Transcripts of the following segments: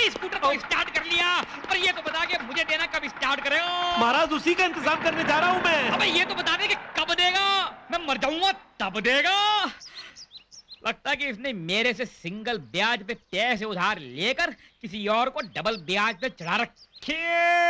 Scooter को start कर लिया, और ये तो बता के मुझे देना कब स्टार्ट करेगा? महाराज उसी का इंतजाम करने जा रहा हूँ मैं। अबे ये तो बता दे कि कब देगा, मैं मर जाऊंगा तब देगा। लगता है कि इसने मेरे से सिंगल ब्याज पे पैसे उधार लेकर किसी और को डबल ब्याज पे चढ़ा रखे।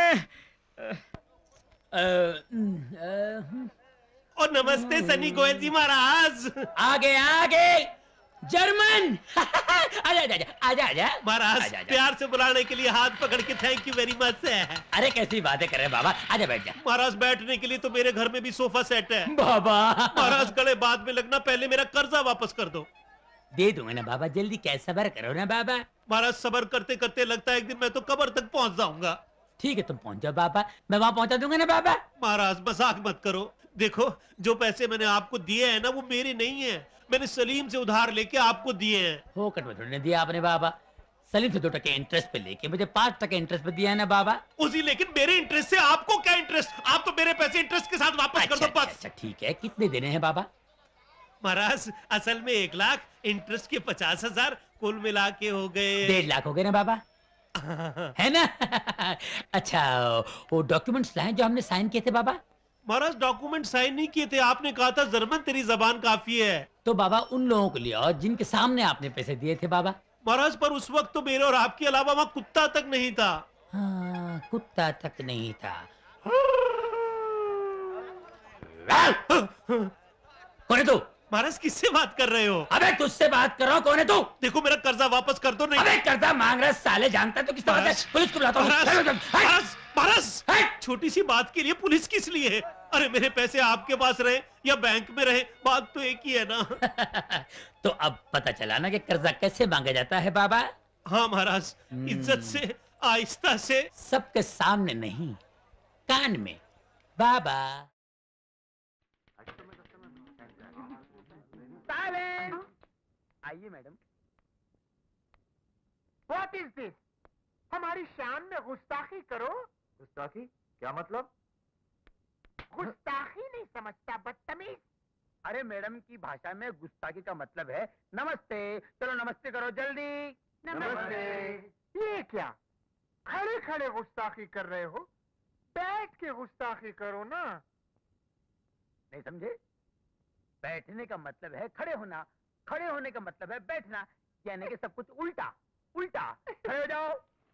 और नमस्ते सनी गोयल जी महाराज। आगे आगे जर्मन। आजा आजा आजा आजा महाराज, प्यार से बुलाने के लिए हाथ पकड़ के थैंक यू वेरी मच है। अरे कैसी बातें कर रहे हैं बाबा, आजा बैठ जा। महाराज बैठने के लिए तो मेरे घर में भी सोफा सेट है। बाबा महाराज गले बाद में लगना, पहले मेरा कर्जा वापस कर दो। दे दूंगा ना बाबा, जल्दी कैसे सबर करो ना बाबा। महाराज सबर करते करते लगता है एक दिन मैं तो कब्र तक पहुंच जाऊंगा। ठीक है तुम पहुंच जाओ बाबा, मैं वहां पहुंचा दूंगा ना बाबा। महाराज मजाक मत करो, देखो जो पैसे मैंने आपको दिए हैं ना वो मेरे नहीं है, मैंने सलीम से उधार लेके आपको दिए हैं। फोकट में थोड़ी दिया आपने बाबा, सलीम से 2% इंटरेस्ट पे लेके मुझे 5% इंटरेस्ट पे दिया है ना बाबा। उसी लेकिन मेरे इंटरेस्ट से आपको क्या इंटरेस्ट, आप तो मेरे पैसे इंटरेस्ट के साथ वापस कर दो बस। अच्छा ठीक है, कितने देने हैं बाबा? महाराज असल में 1 लाख, इंटरेस्ट के 50,000, कुल मिला के हो गए 1.5 लाख हो गए ना बाबा, है ना? अच्छा वो डॉक्यूमेंट्स लाए जो हमने साइन किए थे बाबा। महाराज डॉक्यूमेंट साइन नहीं किए थे, आपने कहा था जर्मन तेरी जबान काफी है। तो बाबा उन लोगों को लिया जिनके सामने आपने पैसे दिए थे बाबा। महाराज पर उस वक्त तो मेरे और आपके अलावा वहाँ कुत्ता तक नहीं था। हाँ कुत्ता तक नहीं था। कौन है तू? महाराज किससे बात कर रहे हो? अबे तुझसे बात कर रहा हूँ, कौन है तू? देखो मेरा कर्जा वापस कर दो। नहीं अबे कर्जा मांग रहा है साले, जानता है तो किस तरह से? पुलिस को बुलाता हूँ। महाराज छोटी सी बात के लिए पुलिस किस लिए? अरे मेरे पैसे आपके पास रहे या बैंक में रहे, बात तो एक ही है ना। तो अब पता चला ना कि कर्जा कैसे मांगा जाता है बाबा। हाँ महाराज, इज्जत से, आहिस्ता से, सबके सामने नहीं, कान में बाबा। आइए मैडम। What is this? हमारी शान में गुस्ताखी करो। गुस्ताखी क्या मतलब? गुस्ताखी नहीं समझता बदतमीज। अरे मैडम की भाषा में गुस्ताखी का मतलब है नमस्ते। चलो नमस्ते करो जल्दी। नमस्ते। ये क्या खड़े खड़े गुस्ताखी कर रहे हो? बैठ के गुस्ताखी करो ना। नहीं समझे? बैठने का मतलब है खड़े होना, खड़े होने का मतलब है बैठना, यानी कि सब कुछ उल्टा उल्टा। खड़े हो जाओ।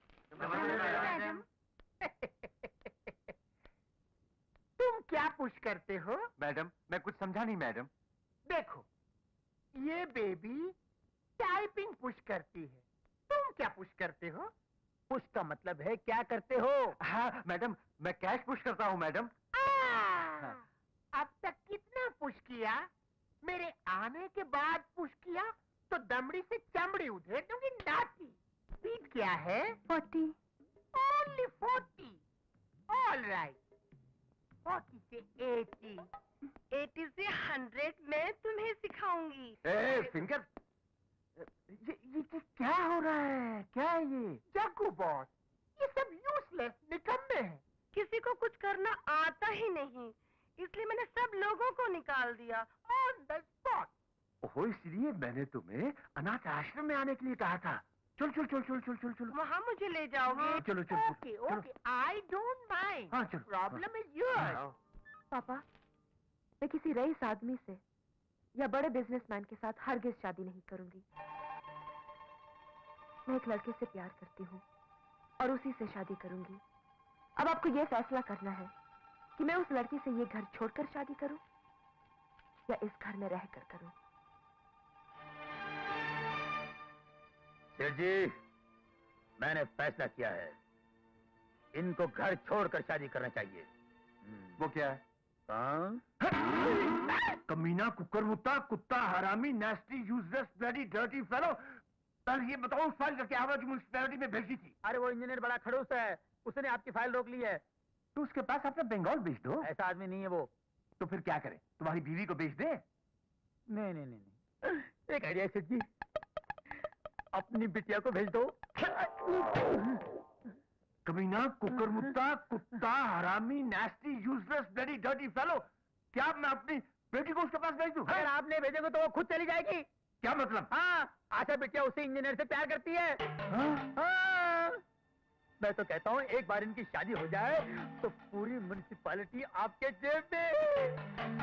तुम क्या पुश करते हो? मैडम मैं कुछ समझा नहीं मैडम। देखो ये बेबी टाइपिंग पुश करती है, तुम क्या पुश करते हो? पुश का मतलब है क्या करते हो? हाँ मैडम मैं कैश पुश करता हूँ मैडम। अब तक कितना पुश किया? मेरे आने के बाद पुश किया तो दमड़ी से चमड़ी उधेड़ दूंगी नाती। स्पीड क्या है? 40। ओनली 40। ऑल राइट, 40 से 80, 80 से 100 मैं तुम्हें सिखाऊंगी। फिंगर ये क्या हो रहा है? क्या है ये? जग्गू बॉस, ये सब यूजलेस निकम्मे हैं। किसी को कुछ करना आता ही नहीं, इसलिए मैंने सब लोगों को निकाल दिया ऑन द स्पॉट। ओहो इसलिए मैंने तुम्हें अनाथ आश्रम में आने के लिए कहा था। चल चल चल चल चल चल चल। वहाँ मुझे ले जाओगे? चलो चलो okay okay, I don't mind. हाँ चलो। Problem is yours. पापा मैं किसी रईस आदमी से या बड़े बिजनेसमैन के साथ हरगिज शादी नहीं करूंगी। मैं एक लड़के से प्यार करती हूँ और उसी से शादी करूंगी। अब आपको ये फैसला करना है कि मैं उस लड़की से ये घर छोड़कर शादी करूं या इस घर में रहकर करूं। सेठ जी मैंने फैसला किया है, इनको घर छोड़कर शादी करना चाहिए। वो क्या है? कमीना, कुकर मुत्ता, कुत्ता, हरामी, nasty, useless, bloody, dirty fellow. पहले ये बताओ उस फाइल का क्या हुआ जो म्युनिसिपैलिटी में भेजी थी? अरे वो इंजीनियर बड़ा खड़ूस है, उसने आपकी फाइल रोक ली है। तो उसके पास अपना बंगाल भेज दो। ऐसा आदमी नहीं है वो। तो फिर क्या करें? तुम्हारी बीवी को भेज दे? नहीं नहीं नहीं नहीं, एक आइडिया सेठ जी, अपनी बिटिया को भेज दो। कमीना, कुकर मुत्ता, कुत्ता, हरामी, nasty, useless, bloody, dirty fellow. क्या मैं अपनी बेटी को उसके पास भेज दूं? अगर आप नहीं भेजेंगे तो वो खुद चली जाएगी। क्या मतलब? हाँ, आशा बिटिया उसी इंजीनियर से प्यार करती है। हाँ? हाँ। मैं तो कहता हूँ एक बार इनकी शादी हो जाए तो पूरी म्युनिसिपैलिटी आपके जेब में।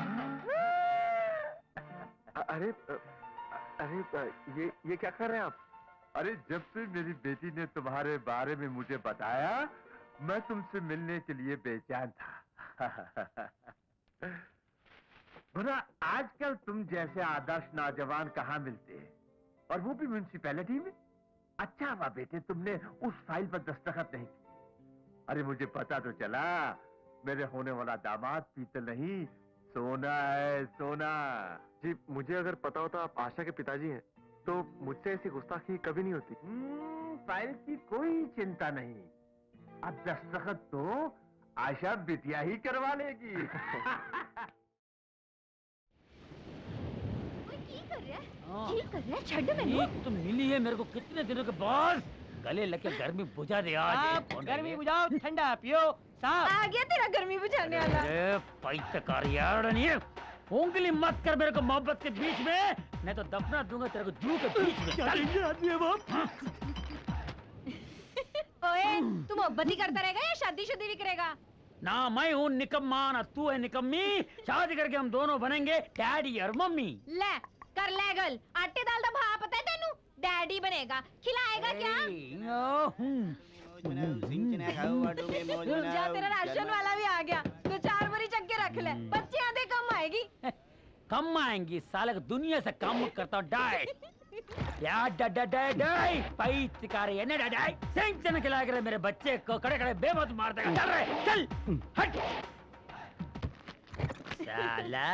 अरे अरे ये क्या कर रहे हैं आप? अरे जब से मेरी बेटी ने तुम्हारे बारे में मुझे बताया, मैं तुमसे मिलने के लिए बेचैन था। भला आजकल तुम जैसे आदर्श नौजवान कहाँ मिलते हैं, और वो भी म्युनिसिपैलिटी में? अच्छा हुआ बेटे तुमने उस फाइल पर दस्तखत नहीं की। अरे मुझे पता तो चला मेरे होने वाला दामाद पीतल नहीं सोना है, सोना। जी मुझे अगर पता होता आप आशा के पिताजी हैं तो मुझसे ऐसी गुस्ताखी कभी नहीं होती। फाइल की कोई चिंता नहीं, अब दस्तखत तो आशा बिटिया ही करवा लेगी। छड़ तो मिली है मेरे को कितने दिनों के बाद। गले लगे गर्मी बुझा दे आज। गर्मी बुझाओ, ठंडा पियो साहब। आ गया तेरा गर्मी बुझाने वाला। अरे पैतकार यार नहीं है। उंगली मत कर मेरे को मोहब्बत के बीच में, नहीं तो दफना दूंगा तेरे को जू के बीच में। ओए, तू मोहब्बत ही करता रहेगा या शादी भी करेगा? ना मैं हूँ निकम्मा ना तू है निकम्मी। शादी करके हम दोनों बनेंगे डैडी और मम्मी। ले कर ले गल, आटे दाल दा भाव पता है तेनू? डैडी बनेगा, खिलाएगा क्या? रुक जा, तेरा राशन वाला भी आ गया। तो 4 बोरी चक के रख ले, बच्चे आधे कम आएगी। कम आएंगी साले को दुनिया से कम करता हूँ। डाई यार डाई पैतकारी है ना डाई। सेंचन खिला कर मेरे बच्चे को खड़े खड़े बेमौत मार देगा। चल रहे चल हट साला।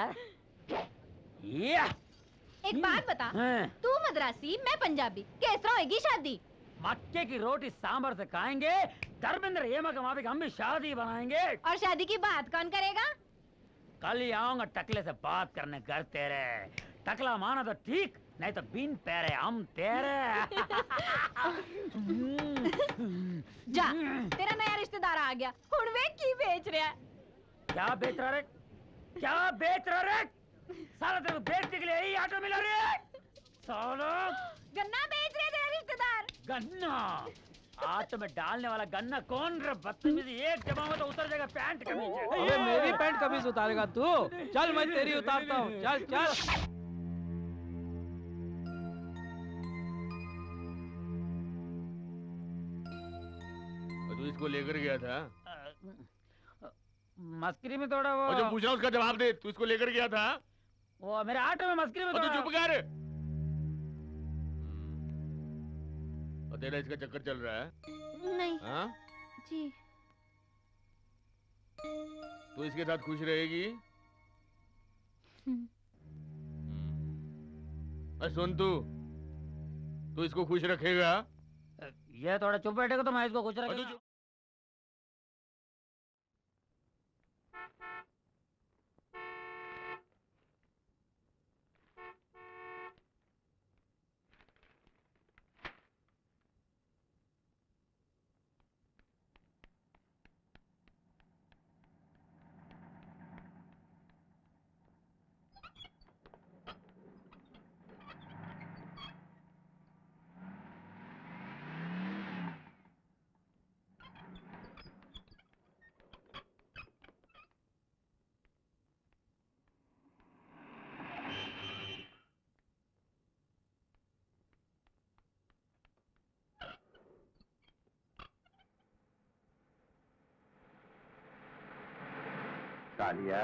एक बात बता, तू मद्रासी मैं पंजाबी, किस तरह होगी शादी? मक्के की रोटी सांभर से खाएंगे। धर्मेंद्र हेमा के माफिक हम भी शादी बनाएंगे। और शादी की बात कौन करेगा? कल ही आऊंगा टकले से बात करने घर तेरे। टकला माना तो ठीक, नहीं तो बिन पैरे हम तेरे। जा, तेरा नया रिश्तेदार आ गया। हुण वे की बेच रहा है? क्या बेच रहा रे? क्या बेच रहा रे? साला तेरे को बेचने के लिए यही ऑटो मिला रे? साला गन्ना बेच रहे तेरा रिश्तेदार। गन्ना ऑटो में डालने वाला गन्ना कौन रे? बदतमीजी, एक जमाओ तो उतर जाएगा पैंट के नीचे। अबे मेरी पैंट कभी से उतारेगा तू? चल मैं तेरी उतारता हूँ। चल चल। तू इसको लेकर गया था? मस्करी में थोड़ा वो जो पूछ रहा उसका जवाब दे। तू इसको लेकर गया था? वो मेरे ऑटो में मस्करी में तू थोड़ा। चुप कर। और तेरा इसका चक्कर चल रहा है? नहीं। हाँ जी। तू इसके साथ खुश रहेगी? अरे सुन, तू इसको खुश रखेगा? ये थोड़ा चुप बैठेगा तो मैं इसको खुश रखूंगा। कालिया,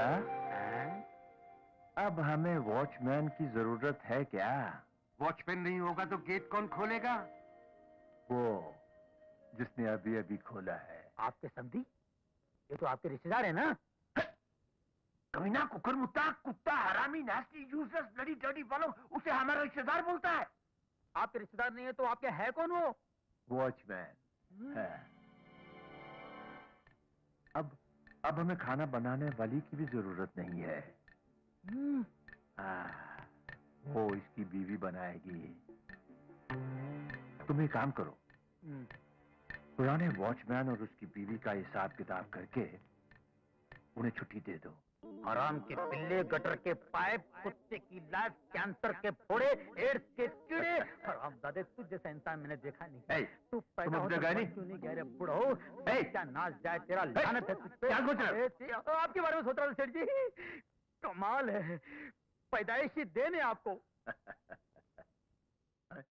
अब हमें वॉचमैन की जरूरत है क्या? वॉचमैन नहीं होगा तो गेट कौन खोलेगा? वो जिसने अभी अभी खोला है। आपके समधी? ये तो आपके रिश्तेदार है ना? कमीना, कुकर मुत्ता, कुत्ता, हरामी, nasty, useless, bloody dirty fellow, उसे हमारा रिश्तेदार बोलता है। आपके रिश्तेदार नहीं है तो आपके है कौन वो? वॉचमैन है। अब हमें खाना बनाने वाली की भी जरूरत नहीं है। वो इसकी बीवी बनाएगी। तुम एक काम करो, पुराने वॉचमैन और उसकी बीवी का हिसाब किताब करके उन्हें छुट्टी दे दो। हराम के पिल्ले, गटर के पाइप, कुत्ते की लाश, कैंसर के फोड़े, एड्स के कीड़े। हराम दादे, तुझ जैसा इंसान मैंने देखा नहीं। तू पैदा होता क्यों नहीं कह रहे बुढ़ो? क्या नाच जाए तेरा, लानत है तुझ पे। क्या सोच रहे हो? आपके बारे में सोच रहा था सेठ जी। कमाल है, पैदाइशी देन है आपको।